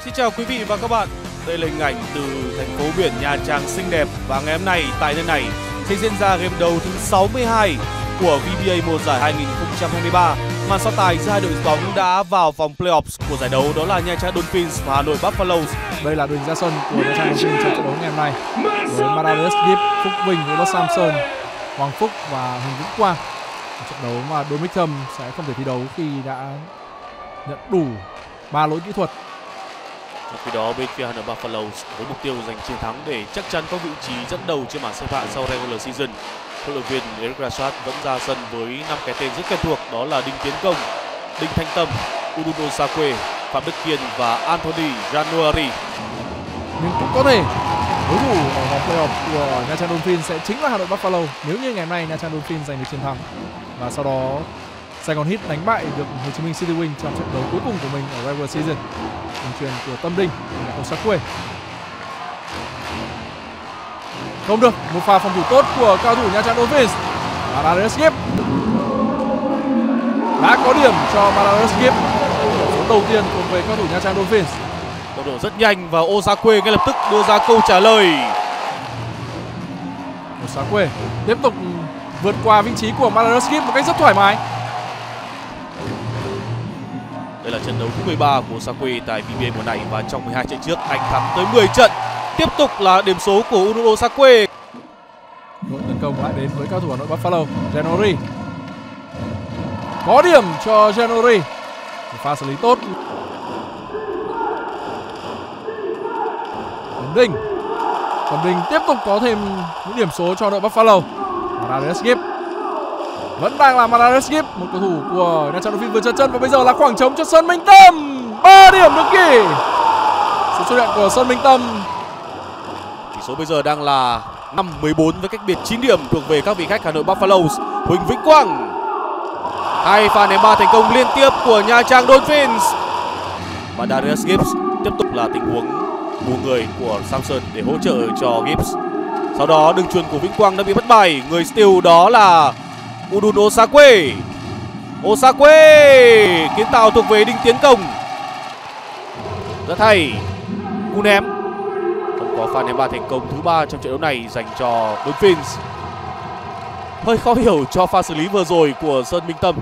Xin chào quý vị và các bạn. Đây là hình ảnh từ thành phố biển Nha Trang xinh đẹp và ngày hôm nay tại nơi này sẽ diễn ra game đấu thứ 62 của VBA mùa giải 2023. Màn so tài giữa hai đội bóng đã vào vòng playoffs của giải đấu đó là Nha Trang Dolphins và Hà Nội Buffaloes. Đây là đội hình ra sân của Nha Trang Dolphins trong trận đấu ngày hôm nay với Madarius Gibbs, Phúc Vinh, Robert Samson, Hoàng Phúc và Huỳnh Vĩnh Quang. Một trận đấu mà Dominic Thâm sẽ không thể thi đấu khi đã nhận đủ 3 lỗi kỹ thuật. Trong khi đó bên phía Hà Nội Buffaloes với mục tiêu giành chiến thắng để chắc chắn có vị trí dẫn đầu trên bảng xếp hạng sau regular season. Huấn luyện viên Eric Rashad vẫn ra sân với 5 cái tên rất quen thuộc, đó là Đinh Tiến Công, Đinh Thanh Tâm, Uduno Sakwe, Phạm Đức Kiên và Anthony January. Nhưng cũng có thể đối thủ ở vòng playoff của Nha Trang Dolphins sẽ chính là Hà Nội Buffalo nếu như ngày hôm nay Nha Trang Dolphins giành được chiến thắng và sau đó Sài Gòn Heat đánh bại được Hồ Chí Minh City Wing trong trận đấu cuối cùng của mình ở regular season. Đường truyền của Tâm Đinh là Osakwe. Không được, một pha phòng thủ tốt của cao thủ Nha Trang Dolphins. Madarius Gibbs đã có điểm cho Madarius Gibbs. Số đầu tiên thuộc về cao thủ Nha Trang Dolphins. Tốc độ rất nhanh và Osakwe ngay lập tức đưa ra câu trả lời. Osakwe tiếp tục vượt qua vị trí của Madarius Gibbs một cách rất thoải mái. Đây là trận đấu thứ 13 của Osakwe tại VBA mùa này và trong 12 trận trước anh thắng tới 10 trận. Tiếp tục là điểm số của Uduno Sakwe. Đội tấn công lại đến với cao thủ Hà Nội Buffalo, January. Có điểm cho January. Một pha xử lý tốt. Tuấn Đinh tiếp tục có thêm những điểm số cho đội Buffalo. Madarius Gibbs vẫn đang là Madarius Gibbs, một cầu thủ của Nha Trang Dolphins vừa trượt chân và bây giờ là khoảng trống cho Sơn Minh Tâm. 3 điểm được ghi. Sự xuất hiện của Sơn Minh Tâm. Tỷ số bây giờ đang là 5-14 với cách biệt 9 điểm thuộc về các vị khách Hà Nội Buffaloes. Huỳnh Vĩnh Quang. Hai pha ném 3 thành công liên tiếp của Nha Trang Dolphins. Madarius Gibbs tiếp tục là tình huống bù người của Samson để hỗ trợ cho Gibbs. Sau đó đường chuyền của Vĩnh Quang đã bị mất bài. Người steal đó là Uduno Sakwe. Osakwe, kiến tạo thuộc về Đinh Tiến Công. Rất hay. Cú ném. Không có pha ném 3 thành công thứ 3 trong trận đấu này dành cho Dolphins. Hơi khó hiểu cho pha xử lý vừa rồi của Sơn Minh Tâm.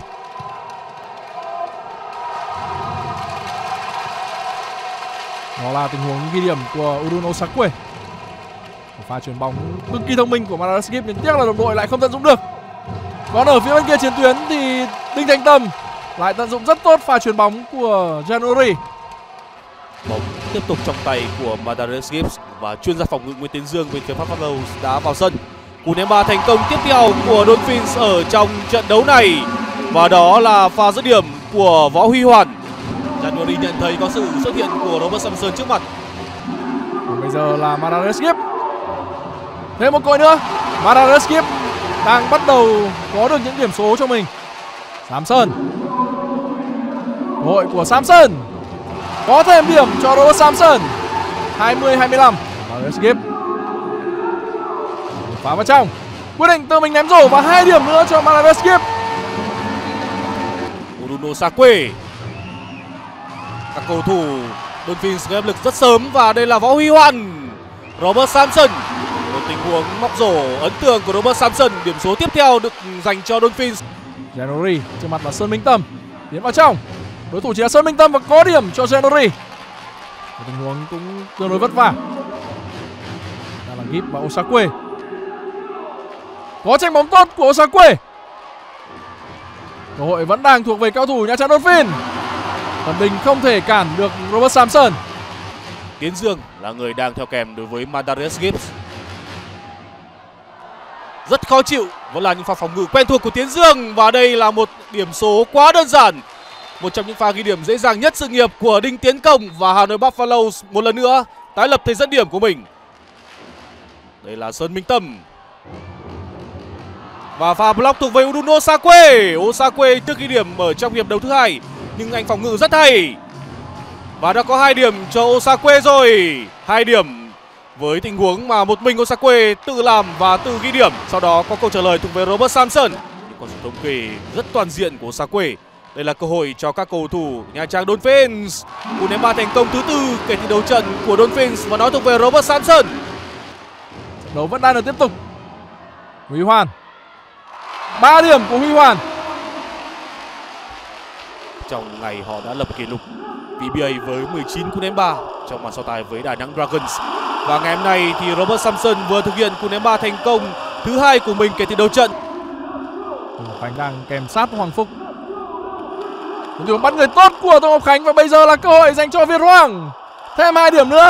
Đó là tình huống ghi điểm của Uduno Sakwe. Một pha chuyền bóng cực kỳ thông minh của Madarius Gibbs nhưng tiếc là đồng đội lại không tận dụng được. Còn ở phía bên kia chiến tuyến thì Đinh Thanh Tâm lại tận dụng rất tốt pha chuyền bóng của January. Bóng tiếp tục trong tay của Madarius Gibbs và chuyên gia phòng ngự Nguyễn Tiến Dương bên phía Buffalo đã vào sân. Cú ném 3 thành công tiếp theo của Dolphins ở trong trận đấu này và đó là pha dứt điểm của Võ Huy Hoàn. January nhận thấy có sự xuất hiện của Robert Samson trước mặt. Còn bây giờ là Madarius Gibbs. Thêm một cơ hội nữa. Madarius Gibbs đang bắt đầu có được những điểm số cho mình. Samson. Cơ hội của Samson. Có thêm điểm cho Robert Samson. 20-25. Madarius Gibbs phá vào trong. Quyết định tự mình ném rổ và 2 điểm nữa cho Madarius Gibbs. Uduno Sakwe. Các cầu thủ Dolphins gây áp lực rất sớm và đây là Võ Huy Hoàn. Robert Samson. Một tình huống móc rổ ấn tượng của Robert Samson. Điểm số tiếp theo được dành cho Dolphins. January trước mặt là Sơn Minh Tâm. Tiến vào trong. Đối thủ chỉ là Sơn Minh Tâm và có điểm cho January. Một tình huống cũng tương đối vất vả. Đó là Gibbs và Osakwe. Có tranh bóng tốt của Osakwe. Cơ hội vẫn đang thuộc về cao thủ Nha Trang Dolphins. Tuấn Đinh không thể cản được Robert Samson. Tiến Dương là người đang theo kèm đối với Madarius Gibbs. Rất khó chịu, vẫn là những pha phòng ngự quen thuộc của Tiến Dương và đây là một điểm số quá đơn giản. Một trong những pha ghi điểm dễ dàng nhất sự nghiệp của Đinh Tiến Công và Hà Nội Buffaloes một lần nữa tái lập thế dẫn điểm của mình. Đây là Sơn Minh Tâm. Và pha block thuộc về Uduno Sakwe. Osakwe trước ghi điểm ở trong hiệp đấu thứ 2 nhưng anh phòng ngự rất hay. Và đã có 2 điểm cho Osakwe rồi. 2 điểm với tình huống mà một mình Osakwe tự làm và tự ghi điểm. Sau đó có câu trả lời thuộc về Robert Samson. Những con số thống kê rất toàn diện của Osakwe Đây là cơ hội cho các cầu thủ Nha Trang Dolphins. Cú ném 3 thành công thứ 4 kể từ đầu trận của Dolphins và nó thuộc về Robert Samson. Trận đấu vẫn đang được tiếp tục. Huy Hoàn. 3 điểm của Huy Hoàn. Trong ngày họ đã lập kỷ lục VBA với 19 cú ném 3 trong màn so tài với Đà Nẵng Dragons. Và ngày hôm nay thì Robert Samson vừa thực hiện cú ném 3 thành công thứ 2 của mình kể từ đầu trận. Khánh đang kèm sát Hoàng Phúc. Một đường bắt người tốt của Tô Ngọc Khánh và bây giờ là cơ hội dành cho Việt Hoàng. Thêm 2 điểm nữa.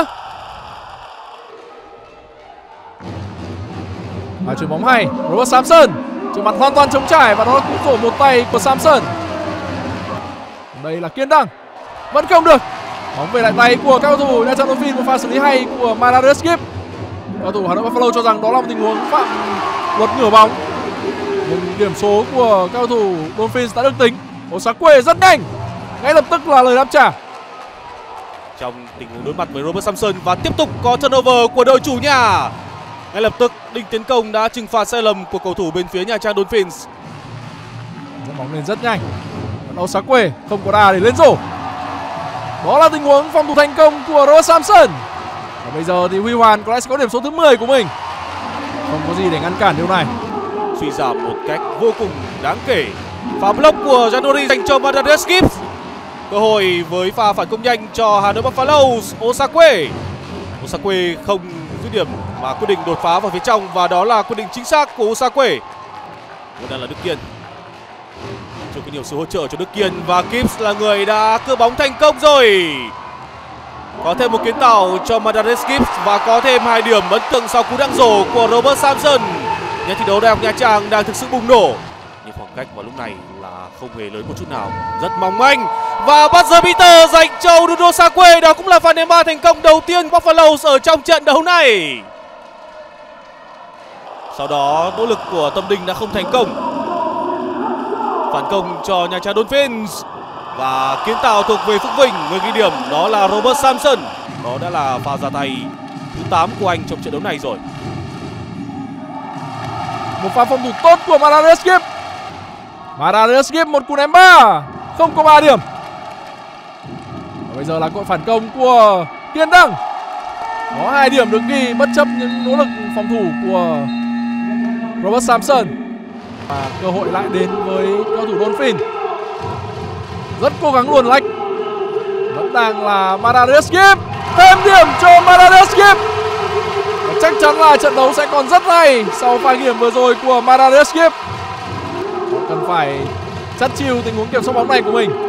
Và chuyền bóng hay, Robert Samson trên mặt hoàn toàn trống trải và đó là cú phổ một tay của Samson. Đây là Kiên Đăng, vẫn không được. Bóng về lại tay của các cầu thủ Nha Trang Dolphins, một pha xử lý hay của Maradus Gibb. Cầu thủ Hà Nội Buffalo cho rằng đó là một tình huống phạm luật ngửa bóng. Nhưng điểm số của các cầu thủ Dolphins đã được tính. Osakwe rất nhanh, ngay lập tức là lời đáp trả. Trong tình huống đối mặt với Robert Samson và tiếp tục có turnover của đội chủ nhà. Ngay lập tức Đinh Tiến Công đã trừng phạt sai lầm của cầu thủ bên phía Nha Trang Dolphins. Dẫn bóng lên rất nhanh. Osakwe không có đà để lên rổ. Đó là tình huống phòng thủ thành công của Robert Samson. Và bây giờ thì Huy Hoàn có lẽ sẽ có điểm số thứ 10 của mình. Không có gì để ngăn cản điều này. Suy giảm một cách vô cùng đáng kể. Pha block của January dành cho Maradus Gibb. Cơ hội với pha phản công nhanh cho Hà Nội Buffalo. Osakwe không dứt điểm mà quyết định đột phá vào phía trong và đó là quyết định chính xác của Osakwe. Vẫn đang là Đức Kiên. Chưa có nhiều sự hỗ trợ cho Đức Kiên và Gibbs là người đã cưa bóng thành công rồi. Có thêm một kiến tạo cho Maradus Gibbs và có thêm 2 điểm ấn tượng sau cú đăng rổ của Robert Samson. Nhà thi đấu Đại học Nha Trang đang thực sự bùng nổ. Nhưng khoảng cách vào lúc này là không hề lớn một chút nào, rất mong manh. Và buzzer beater dành cho Ududo Sakwe. Đó cũng là pha ném 3 thành công đầu tiên của Buffalo ở trong trận đấu này. Sau đó nỗ lực của Tâm Đinh đã không thành công. Phản công cho Nha Trang Dolphins và kiến tạo thuộc về Phúc Vinh. Người ghi điểm đó là Robert Samson. Đó đã là pha ra tay thứ 8 của anh trong trận đấu này rồi. Một pha phòng thủ tốt của Maradus Gibb. Maradus Gibb một cú ném 3, không có 3 điểm. Và bây giờ là cơ hội phản công của Kiên Đăng. Có 2 điểm được ghi bất chấp những nỗ lực phòng thủ của Robert Samson. Và cơ hội lại đến với cầu thủ Dolphin. Rất cố gắng luồn lách. Vẫn đang là Maradus Gibb. Thêm điểm cho Maradus Gibb. Và chắc chắn là trận đấu sẽ còn rất hay sau pha điểm vừa rồi của Maradus Gibb. Cần phải chắt chiu tình huống kiểm soát bóng này của mình.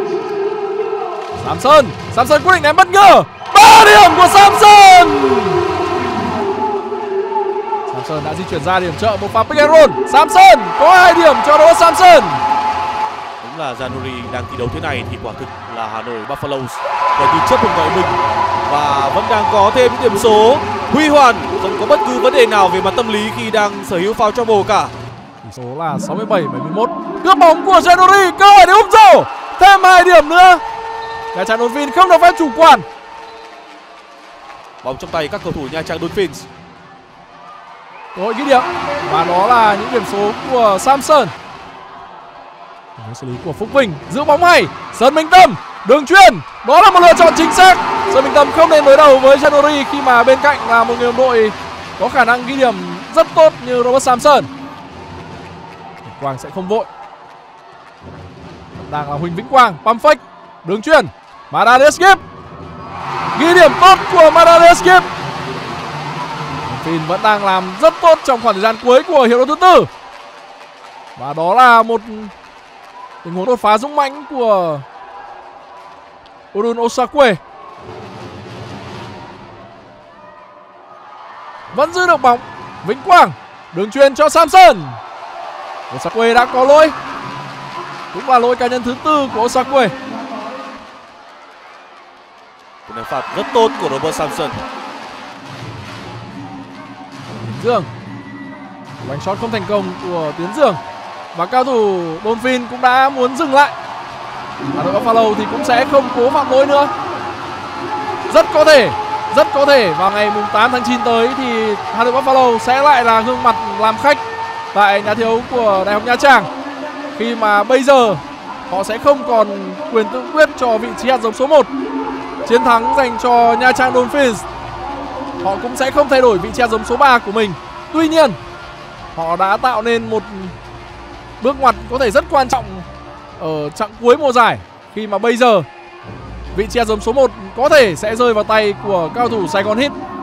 Samson quyết định ném bất ngờ. 3 điểm của Samson. Samson đã di chuyển ra điểm trợ một pha pick and roll. Samson có 2 điểm cho Robert Samson. Đúng là January đang thi đấu thế này thì quả thực là Hà Nội Buffalo gần như chấp một gọi mình và vẫn đang có thêm những điểm số. Huy Hoàn không có bất cứ vấn đề nào về mặt tâm lý khi đang sở hữu foul trouble cả. Tỷ số là 67-71. Cướp bóng của January, cơ hội để úp rổ. Thêm 2 điểm nữa. Nha Trang Dolphins không được phép chủ quan. Bóng trong tay các cầu thủ Nha Trang Dolphins. Cơ hội ghi điểm và đó là những điểm số của Samson. Xử lý của Phúc Vinh, giữ bóng hay. Sơn Minh Tâm, đường chuyền, đó là một lựa chọn chính xác. Sơn Minh Tâm không nên đối đầu với January khi mà bên cạnh là một người đồng đội có khả năng ghi điểm rất tốt như Robert Samson. Quang sẽ không vội. Đang là Huỳnh Vĩnh Quang, pump fake, đường chuyền, Maradus Gibb. Ghi điểm tốt của Maradus Gibb. Dolphins vẫn đang làm rất tốt trong khoảng thời gian cuối của hiệp đấu thứ 4. Và đó là một tình huống đột phá dũng mãnh của Udun Osakwe. Vẫn giữ được bóng. Vĩnh Quang, đường chuyền cho Samson. Osakwe đã có lỗi. Cũng là lỗi cá nhân thứ 4 của Osakwe. Cú ném phạt rất tốt của Robert Samson. Tiến Dương, đánh shot không thành công của Tiến Dương. Và cao thủ Dolphin cũng đã muốn dừng lại. Hà Nội Buffalo thì cũng sẽ không cố phạm lỗi nữa. Rất có thể vào ngày 8 tháng 9 tới thì Hà Nội Buffalo sẽ lại là gương mặt làm khách tại nhà thi đấu của Đại học Nha Trang. Khi mà bây giờ họ sẽ không còn quyền tự quyết cho vị trí hạt giống số 1. Chiến thắng dành cho Nha Trang Dolphins. Họ cũng sẽ không thay đổi vị trí hạt giống số 3 của mình. Tuy nhiên, họ đã tạo nên một bước ngoặt có thể rất quan trọng ở chặng cuối mùa giải, khi mà bây giờ vị trí hạt giống số 1 có thể sẽ rơi vào tay của cao thủ Sài Gòn Hit.